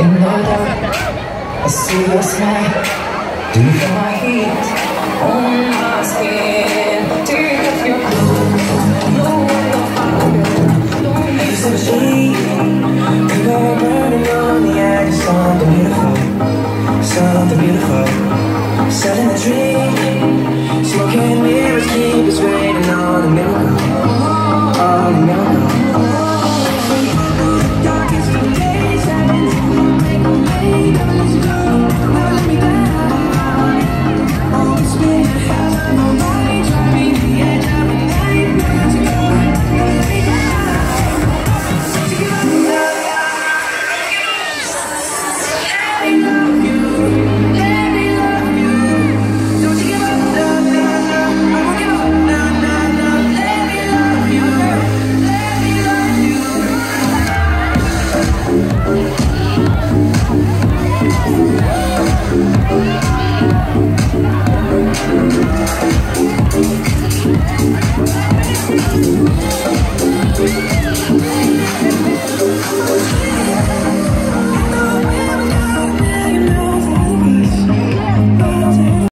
In the dark, I see your smile. Do you feel my heat on my skin?